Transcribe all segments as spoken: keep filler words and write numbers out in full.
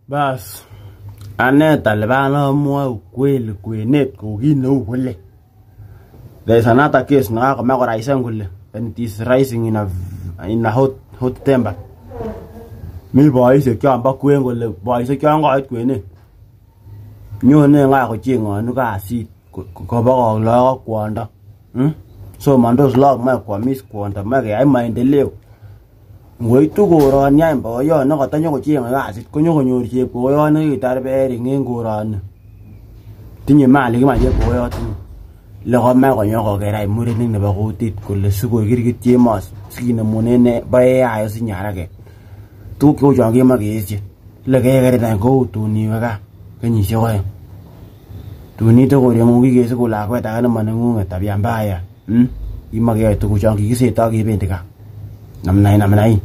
Bas ane Taliban amwae ukweli kwenet kou kit neu kole. There is another case nakakome koraisen kole and it is rising in a in a hot hot temper. Mi boisiek chombo kwen kole boisiek chon koit kwenet. Nyone nga kochengonu kasit kobokok lagok kwondo. Hm? Somandos lagok mae kwamis kwondo mae keyai maendeleo. Ngoitu koroni any boyot nekotanyo kochenge kasit konyokonyor chepkoyot nekitar bering en koroni. Tinye mali kimache chepkoyot tinye. Lekome konyokokerai murenik nebo kutit kole sikoikirkit chemos sikinemunen boe ayo sinyarake. Tuguk cheu chon kemokeesye. Lekekeritan kou tun iwe gaa kenyisiek oeng. Tun ite koreng'ung kikesikun lakwet age nemoneng'ung'et tabia mbaya. Hm? Imokeyoe tuguchon kikiseto kebendi gaa. Namna hii namna hii.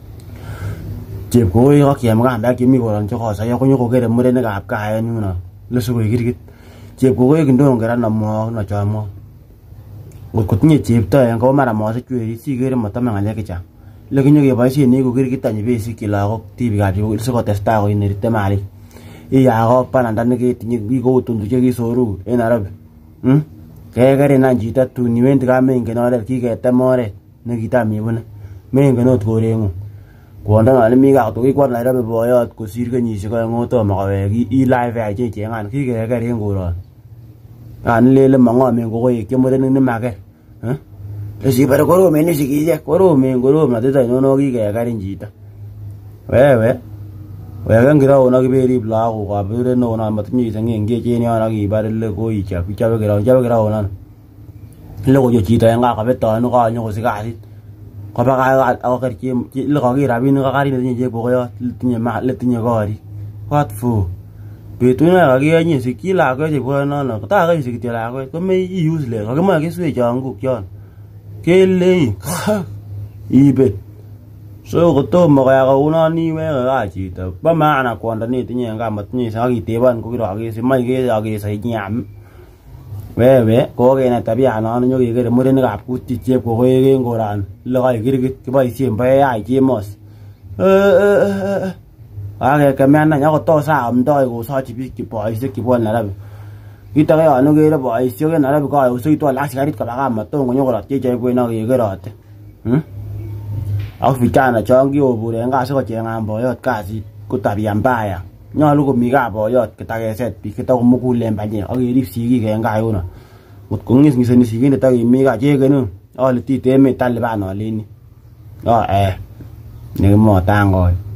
Chepkoyo kiamkambek chemi koron chekosoyo konyokokere murenikab gaa en yuno. Lesikoikirkit. Chepkoyo kindon kera nomwok nochomwok. Ngotko tinye chepto en ko mara mosich werit sikere motome ng'alek chechang. Lekinyokeboisien iku kirkit any ibesikyi lagok tibikab chepkoyo sikotestai koinerite malik. Iyakok bananda neketinye kou tundu chekisoru en Nairobi. Hm? Kekerin any chito tun iwendi gaa mengen oret kiketem oret nekitam ibune. Mengen ot koreng'ung. Kwondo non mi gaa kokikwo Nairobi boyot kosir kenyisiek oeng otomo kowek ilive ai checheng'an kikeker en koroni. Ani lele mong'omen kokoik chemurenik nemaker. Hm? Esibare koromen isikisiek koromen koromnotet ainon kikekerin chito. Wewe weken kiroun ak iberib lagok kaburet neo non motinye iseng'engech en yon ak ibar ile koichob ichobe kiroun ichobe kiroun ano. Ile koyo chito en gaa kobetonu konyokosich kasit. Kobakach akoker ile koker rabinik ak karit netinye chepkoyot letinye korik. What for? Betut nekakiyonye sikyi lakwet chepkoyot nono kotakakisich kityo lakwet komei useless kakimoe keswech chonguk chon. Kelei ibet. So kotomo koya kounon iweke gaa chito. Bo maana kwondo netinye en gaa motinye iseng akitebon kokirokesich moe kesokesoi nyam. Wewe kokenai tabianon nyokekere murenikab kutit chepkokoek en korani. Ile koikirkit kiboisien boe ai chemos. Kakekemean any akot saamdoi kosochi biik boisiek chebwone Nairobi. Kit age yon okere boisiek en Nairobi koyosekitu ak asikarit koba gaa motom konyokorotyi chepkoyo akekerote. Hm? Ak vijana chon kikobur en gaa sikocheng'an boyot kasit ko tabia mbaya. Nyolu komi gaa boyot kitakeset biik kitakomugulen banyek ak kerib sigik en gaa yuno. Ngot kong'isng'iseni sigindet ak imi gaa chekenun ole tite emet Taliban olini. Oh eh nekimotangoi.